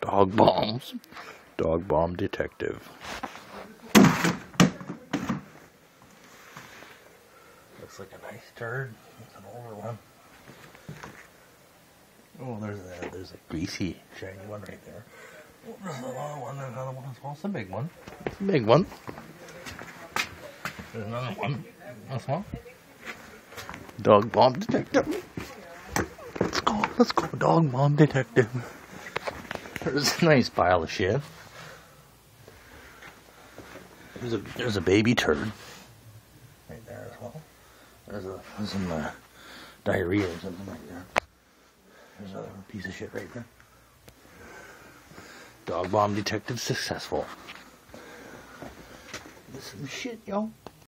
Dog bombs. Dog bomb detective. Looks like a nice turd. It's an older one. Oh, there's a greasy, shiny one right there. Oh, there's another one. There's another one as well. It's a big one. It's a big one. There's another one as well. Dog bomb detective. Let's go, dog bomb detective. There's a nice pile of shit. There's a baby turd right there as well. There's some diarrhea or something like that. There's a piece of shit right there. Dog bomb detective successful. There's some shit, yo.